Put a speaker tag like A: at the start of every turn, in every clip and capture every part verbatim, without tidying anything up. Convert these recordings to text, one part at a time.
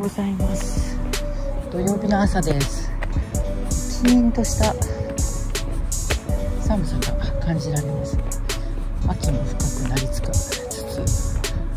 A: ございます。土曜日の朝です。キーンとした寒さが感じられます。秋も深くなりつつつ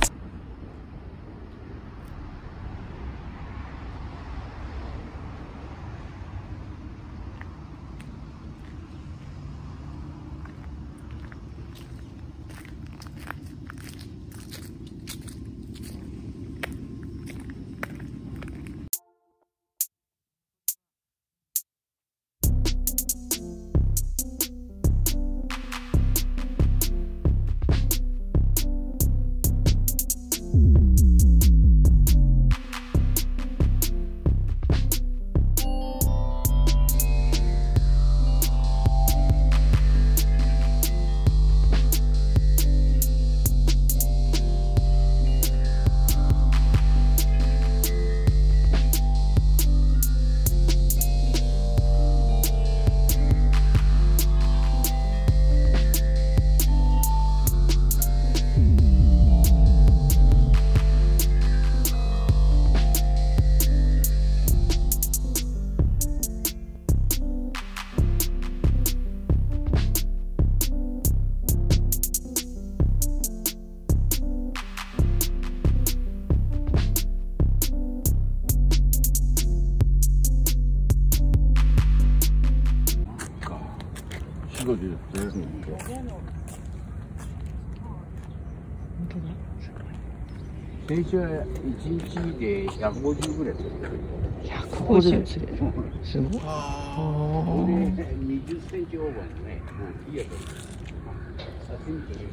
B: 先週はいちにちでひゃくごじゅうぐらい釣れる。
A: ひゃくごじゅう釣れる。すごい。
B: ああ。にじゅっセンチオーバーのね。うん、いいやつ。刺身取れる。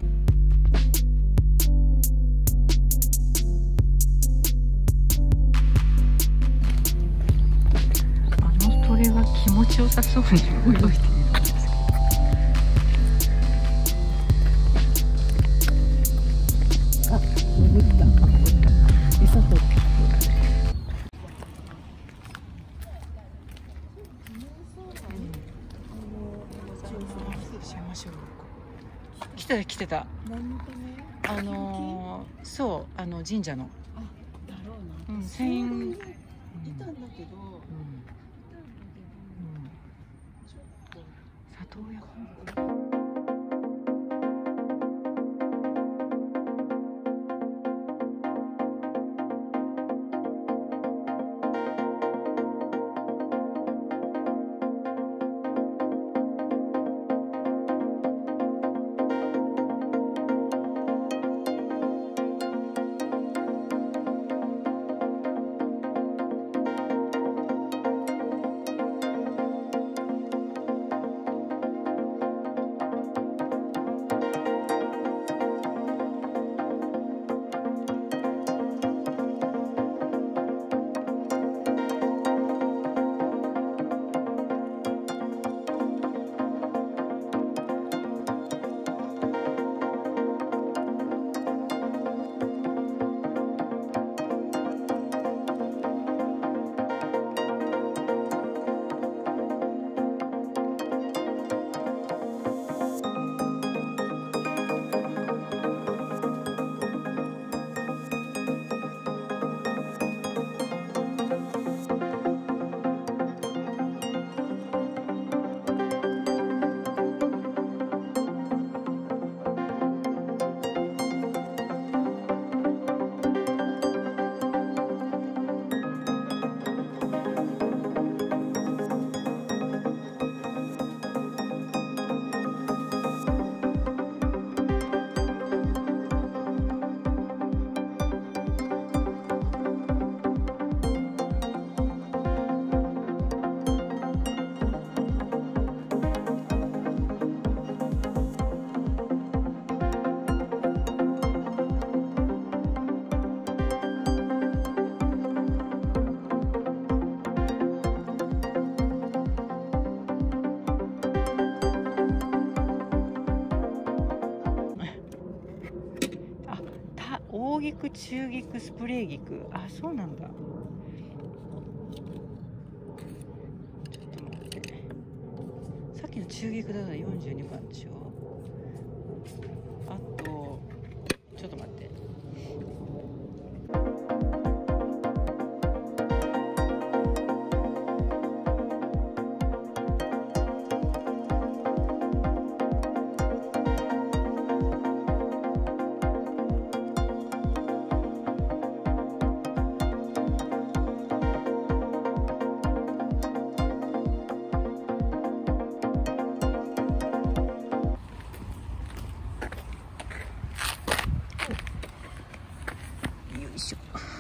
A: あの鳥が気持ちよさそうに泳いでいるんですけど。あ、潜った。餌取って。来てた来てた。あのー、そうあの神社の。あ、だろうな。うん、船員いたんだけど。うん。ちょっと里親。大菊、中菊、スプレー菊。あ、そうなんだ。ちょっと待って。さっきの中菊だからよんじゅうにばんでしょ。あと、ちょっと待って。 いしょ。